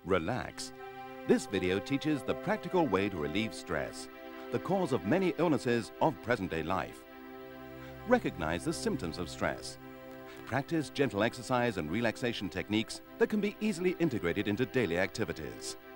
Relax. This video teaches the practical way to relieve stress, the cause of many illnesses of present-day life. Recognize the symptoms of stress. Practice gentle exercise and relaxation techniques that can be easily integrated into daily activities.